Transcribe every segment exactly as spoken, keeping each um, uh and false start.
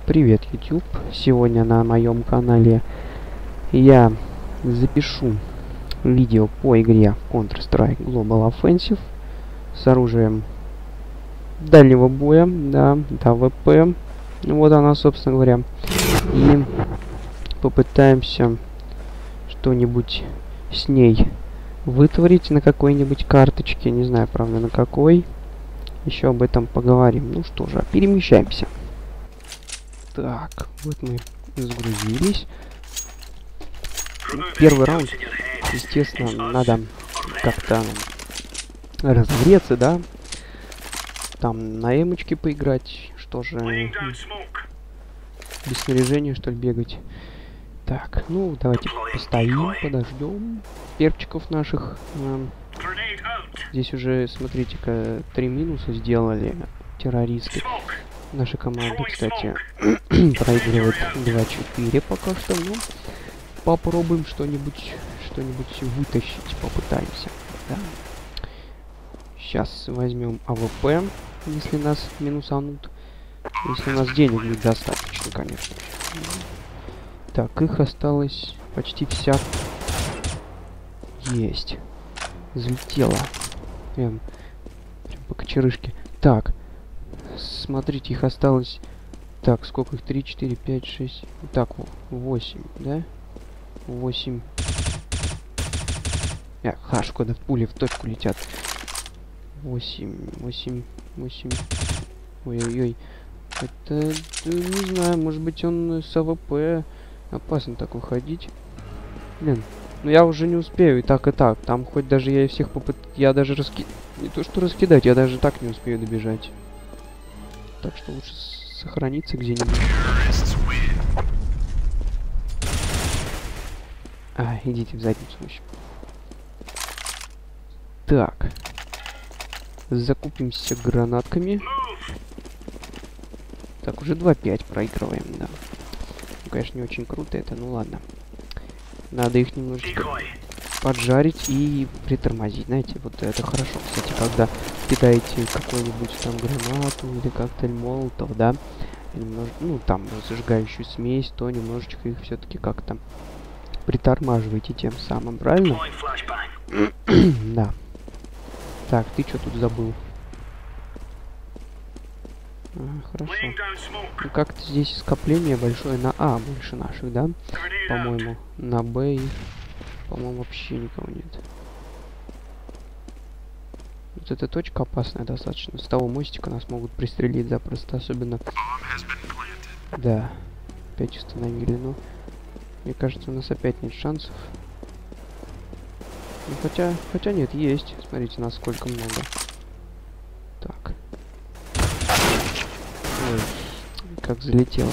Привет, YouTube! Сегодня на моем канале я запишу видео по игре Counter-Strike Global Offensive с оружием дальнего боя, да, АВП. Вот она, собственно говоря. И попытаемся что-нибудь с ней вытворить на какой-нибудь карточке. Не знаю, правда, на какой. Еще об этом поговорим. Ну что же, перемещаемся. Так, вот мы загрузились. Первый раунд, естественно, надо как-то разогреться, да? Там на эмочке поиграть. Что же, без снаряжения, что ли, бегать? Так, ну, давайте постоим, подождем перчиков наших. Здесь уже, смотрите-ка, три минуса сделали террористы. Наша команда, кстати, проигрывает два четыре пока что. Ну, попробуем что-нибудь что-нибудь вытащить, попытаемся. Да. Сейчас возьмем АВП, если нас минусанут. Если у нас денег недостаточно, конечно. Так, их осталось почти вся. Есть. Залетела. Прям, прям по кочерышке. Так. Смотрите, их осталось... Так, сколько их? три, четыре, пять, шесть... Так, восемь, да? восемь. А, хаш, куда пули в точку летят. восемь, восемь, восемь. Ой-ой-ой. Это... Не знаю, может быть он с АВП. Опасно так выходить. Блин, ну я уже не успею и так, и так. Там хоть даже я и всех попыт... Я даже раски... Не то что раскидать, я даже так не успею добежать. Так что лучше сохраниться где-нибудь. А, идите в задницу еще. Так. Закупимся гранатками. Так, уже два пять проигрываем, да. Ну, конечно, не очень круто это, ну ладно. Надо их немножечко поджарить и притормозить. Знаете, вот это хорошо, кстати, когда кидаете какую-нибудь там гранату или коктейль молотов, да, немнож... ну там зажигающую смесь, то немножечко их все-таки как-то притормаживаете тем самым, правильно? Да. Так, ты что тут забыл? А, хорошо. Ну как-то здесь скопление большое на А больше наших, да? По-моему, на Б, по-моему, вообще никого нет. Вот эта точка опасная достаточно. С того мостика нас могут пристрелить запросто, особенно... Да, опять установили, но... Мне кажется, у нас опять нет шансов. Ну, хотя, хотя нет, есть. Смотрите, нас сколько много. Так. Ой, как залетело.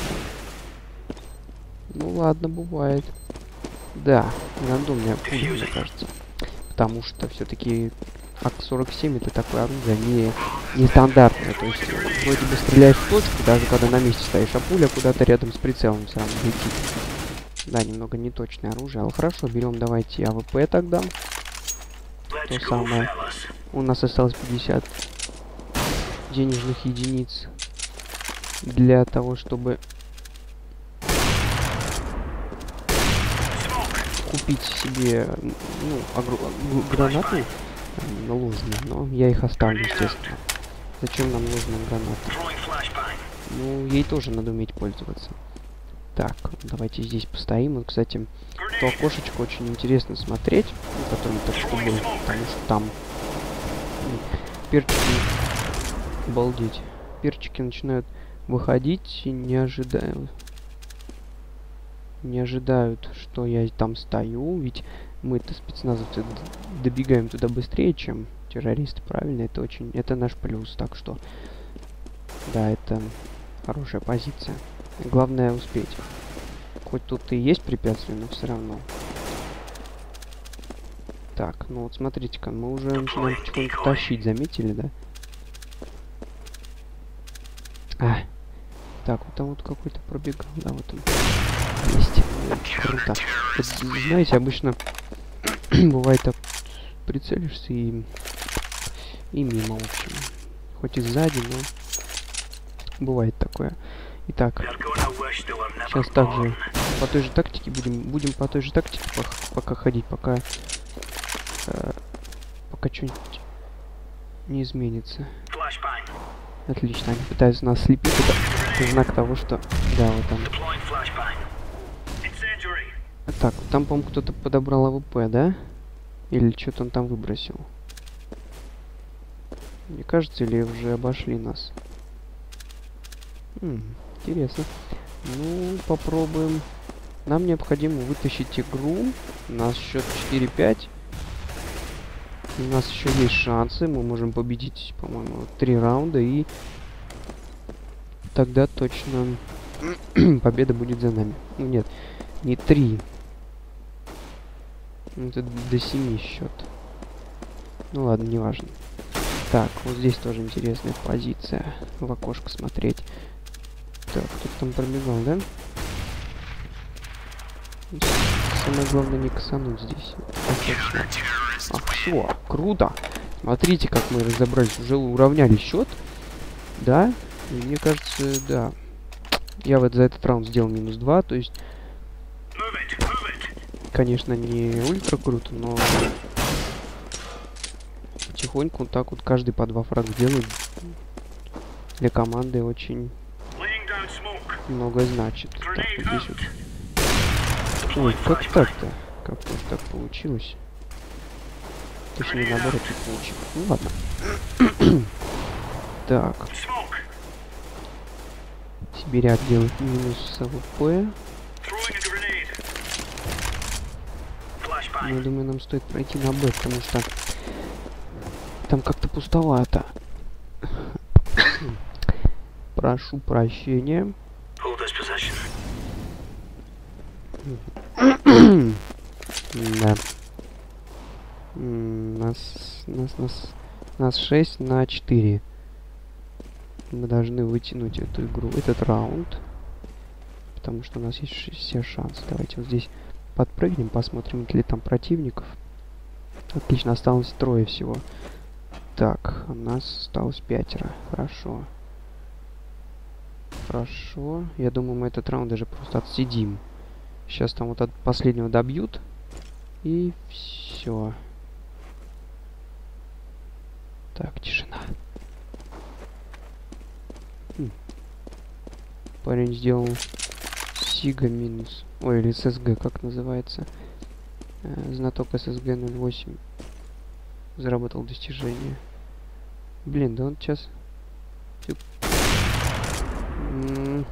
Ну ладно, бывает. Да, рандомная пуля, мне кажется. Потому что все-таки ак сорок семь это такое оружие не нестандартное. То есть вроде бы стреляешь в точку, даже когда на месте стоишь, а пуля куда-то рядом с прицелом все равно летит. Да, немного неточное оружие. Але хорошо, берем давайте АВП тогда. То самое. У нас осталось пятьдесят денежных единиц для того, чтобы купить себе, ну, агру... гранаты ложные, но я их оставлю, естественно. Зачем нам нужны гранаты? Ну, ей тоже надо уметь пользоваться. Так, давайте здесь постоим. Вот, кстати, то окошечко очень интересно смотреть, в котором только что был, потому что там ну, перчики, обалдеть, перчики начинают выходить и не ожидают, не ожидают, что я там стою, ведь мы-то спецназовцы добегаем туда быстрее, чем террористы, правильно? Это очень, это наш плюс, так что, да, это хорошая позиция. Главное успеть. Хоть тут и есть препятствия, но все равно. Так, ну вот смотрите-ка, мы уже начинаем потихоньку тащить, заметили, да? А, так, вот там вот какой-то пробегал, да, вот он есть. Круто. Вот, знаете, обычно бывает так, прицелишься и и мимо, в общем. Хоть и сзади, но бывает такое. Итак, сейчас также по той же тактике будем, будем по той же тактике пока, пока ходить, пока, э, пока что-нибудь не изменится. Отлично, они пытаются нас слепить, это знак того, что... Да, вот там. Так, там, по-моему, кто-то подобрал АВП, да? Или что-то он там выбросил? Мне кажется, или уже обошли нас? М, интересно. Ну, попробуем. Нам необходимо вытащить игру. У нас счет четыре пять. У нас еще есть шансы. Мы можем победить, по-моему, три раунда. И тогда точно победа будет за нами. Ну нет, не три. Это до семи счет. Ну ладно, неважно. Так, вот здесь тоже интересная позиция. В окошко смотреть. Так, кто-то там пробегал, да? Самое главное не косануть здесь. Ах, все, круто. Смотрите, как мы разобрались. Уже уравняли счет. Да? И мне кажется, да. Я вот за этот раунд сделал минус два, то есть... Конечно, не ультра круто, но... Потихоньку вот так вот каждый по два фрага делает. Для команды очень... многое значит. Так, вот здесь вот. Ой, как так-то? Как вот так получилось? Точнее, наоборот, не получилось. Ну ладно. Так. Сибиряк делает минус АВП. Я думаю, нам стоит пройти на Б, потому что там как-то пустовато. Прошу прощения. Да. Нас, нас, нас, нас шесть на четыре. Мы должны вытянуть эту игру, этот раунд. Потому что у нас есть все шансы. Давайте вот здесь подпрыгнем, посмотрим, нет ли там противников. Отлично, осталось трое всего. Так, у нас осталось пятеро. Хорошо. Хорошо. Я думаю, мы этот раунд даже просто отсидим. Сейчас там вот от последнего добьют. И все. Так, тишина. Хм. Парень сделал Сига минус. Ой, или ССГ, как называется. Э, знаток ССГ ноль восемь. Заработал достижение. Блин, да он сейчас... М-м-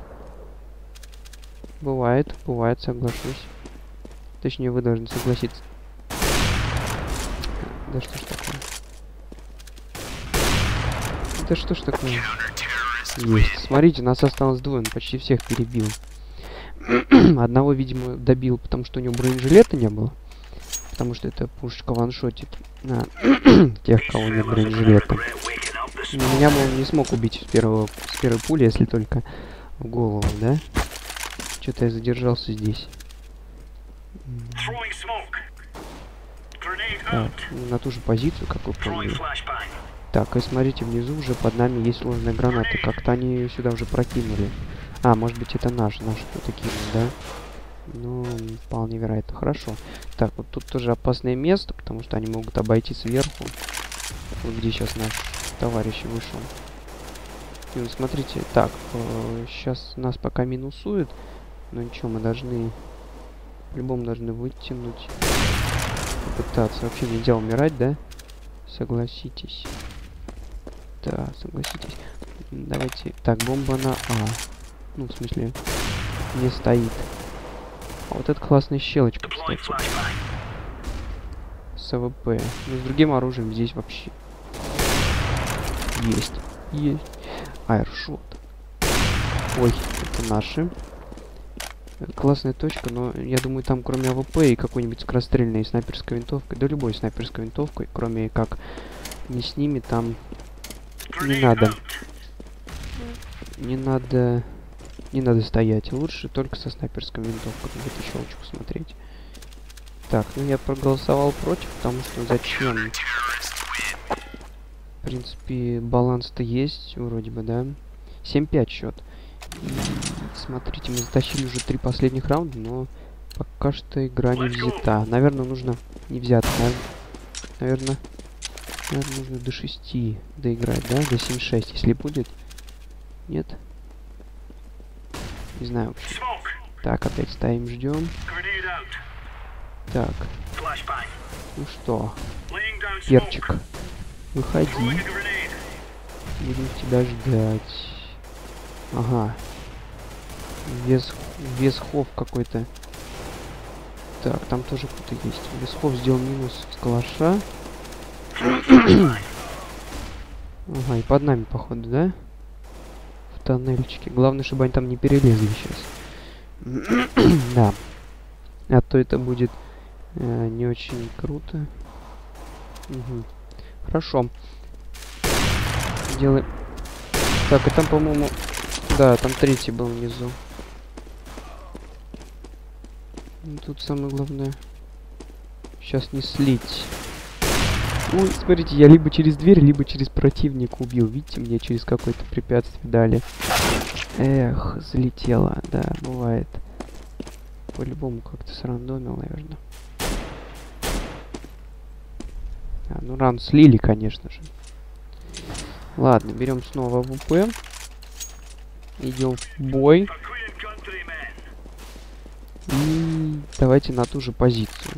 бывает, бывает, соглашусь. Точнее, вы должны согласиться. Да что ж такое? Да что ж такое? Есть. Смотрите, нас осталось двое, он почти всех перебил. Одного, видимо, добил, потому что у него бронежилета не было. Потому что эта пушечка ваншотит на тех, кого нет бронежилета. Меня бы он не смог убить с первого, с первой пули, если только в голову, да? Что-то я задержался здесь. Так, на ту же позицию, как вы поняли. Так, и смотрите, внизу уже под нами есть сложные гранаты. Как-то они ее сюда уже прокинули. А, может быть, это наш, наш кто-то кинул, да? Ну, вполне вероятно. Хорошо. Так, вот тут тоже опасное место, потому что они могут обойти сверху. Вот где сейчас наш товарищ вышел. И вот смотрите, так, э, сейчас нас пока минусуют. Но ничего, мы должны... По-любому должны вытянуть. Попытаться. Вообще нельзя умирать, да? Согласитесь. Да, согласитесь. Давайте... Так, бомба на А. Ну, в смысле, не стоит. А вот это классная щелочка, кстати. С АВП. Но с другим оружием здесь вообще... Есть. Есть. Аэршот. Ой, это наши. Классная точка, но я думаю, там кроме АВП и какой-нибудь скорострельной снайперской винтовкой, да любой снайперской винтовкой, кроме как не с ними, там не надо. Не надо... Не надо стоять. Лучше только со снайперской винтовкой в эту щелочку смотреть. Так, ну я проголосовал против, потому что зачем? В принципе, баланс-то есть, вроде бы, да? семь пять счет. Смотрите, мы затащили уже три последних раунда, но пока что игра не взята. Наверное, нужно не взято. Наверное, наверное, нужно до шести доиграть, да? До семь шесть, если будет. Нет? Не знаю вообще. Так, опять стоим, ждем. Так. Ну что? Перчик. Выходи. Будем тебя ждать. Ага. Вес, весхов какой-то. Так, там тоже кто-то есть. Весхов сделал минус с калаша. Ага, и под нами, походу, да? В тоннельчике. Главное, чтобы они там не перелезли сейчас. Да. А то это будет э, не очень круто. Угу. Хорошо. Делаем. Так, и там, по-моему... Да, там третий был внизу. Тут самое главное сейчас не слить. Ой, смотрите, я либо через дверь, либо через противника убил. Видите, мне через какое-то препятствие дали. Эх, залетело. Да, бывает. По-любому как-то срандомил, наверное. А, ну раунд слили, конечно же. Ладно, берем снова ВП. Идем в бой. И давайте на ту же позицию.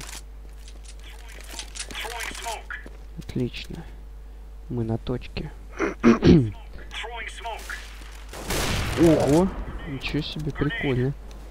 Отлично. Мы на точке. Ого! Ничего себе, прикольно.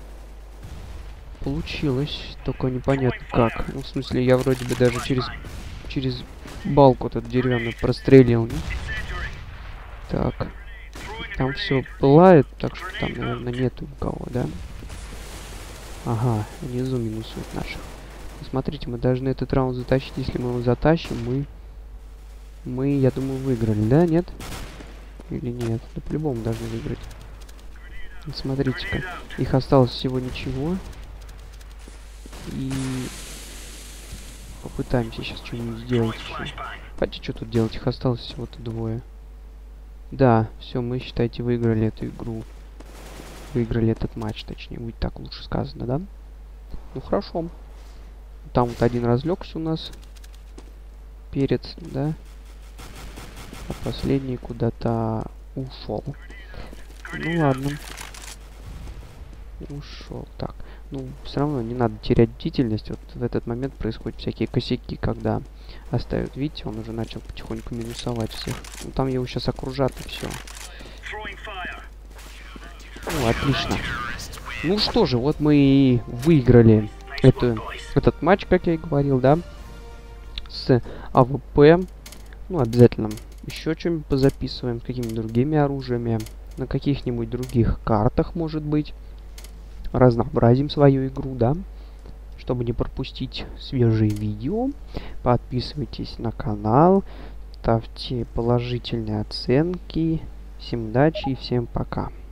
Получилось. Только непонятно как. Ну, в смысле, я вроде бы даже через через балку этот деревянную прострелил. Не? Так. Там все пылает, так что там, наверное, нету никого, да? Ага, внизу минусуют наших. Смотрите, мы должны этот раунд затащить. Если мы его затащим, мы... Мы, я думаю, выиграли, да? Нет? Или нет? Да по-любому должны выиграть. Смотрите-ка. Их осталось всего ничего. И... Попытаемся сейчас что-нибудь сделать еще. Хотя что тут делать? Их осталось всего-то двое. Да, все, мы, считайте, выиграли эту игру. Выиграли этот матч, точнее, будет так лучше сказано, да? Ну, хорошо. Там вот один разлегся у нас. Перец, да? А последний куда-то ушел. Ну, ладно. Ушел. Так. Ну, все равно не надо терять бдительность. Вот в этот момент происходят всякие косяки, когда оставят. Видите, он уже начал потихоньку минусовать всех. Ну, там его сейчас окружат и все. Ну, отлично. Ну что же, вот мы и выиграли эту, этот матч, как я и говорил, да, с АВП. Ну, обязательно еще что-нибудь позаписываем, с какими-то другими оружиями, на каких-нибудь других картах, может быть. Разнообразим свою игру, да, чтобы не пропустить свежие видео. Подписывайтесь на канал, ставьте положительные оценки. Всем удачи и всем пока.